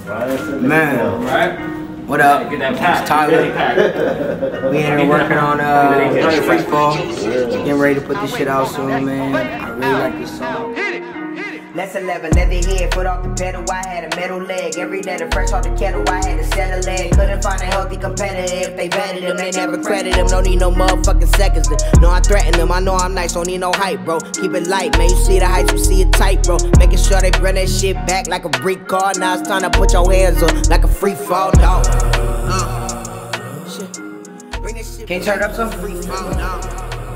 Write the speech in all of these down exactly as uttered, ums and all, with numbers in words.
Man, right? What up? Get that pack. It's Tyler. We in here working on uh, Free Fall. Getting ready to put this shit out soon, man. I really like this song. Let's eleven, leather head, foot off the pedal, I had a metal leg. Every day the fresh off the kettle, I had to set a leg. Couldn't find a healthy competitor if they vetted him, they never credit him. Don't need no motherfucking seconds. No, I threaten them, I know I'm nice, don't need no hype, bro. Keep it light, man, you see the heights, you see it tight, bro. Making sure they bring that shit back like a brick car. Now it's time to put your hands up like a free fall, dog. Uh, shit. Bring that shit. Can you turn it up some? Free fall, dog.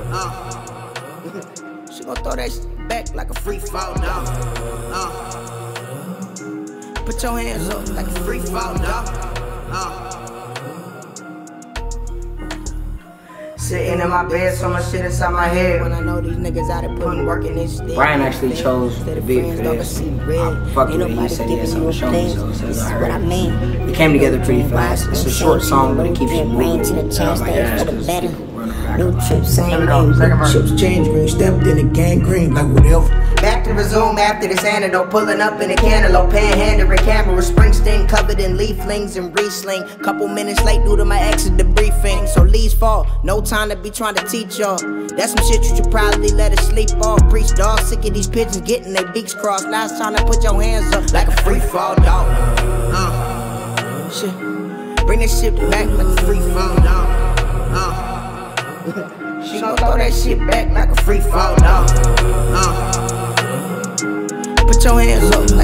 Uh. She gon' throw that shit back like a free fall, dog. Uh. Put your hands up like a free fall, dog. Uh. Sitting in my bed, so much shit inside my head. When I know these niggas out there putting work in this shit. Brian actually chose the beat for this. I fucked with it. He said he had something to show me, so it's I heard it. It came together pretty fast. It's a short song, but it keeps you moving. I was like, yeah, it's just New trips, same name, chips change green, stepped in the gang green, like whatever. Back to resume after this antidote, pulling up in a cantaloupe, panhandling camera, Springsteen covered in leaflings and re-sling. Couple minutes late due to my exit debriefing, so leaves fall, no time to be trying to teach y'all. That's some shit you should probably let us sleep off. Preach dog, sick of these pigeons getting their beaks crossed. Now it's time to put your hands up like a free fall dog. Uh, shit, bring this shit back like a free fall dog. Uh. She gon' throw that shit back like a free fall, dog. Uh. Put your hands up.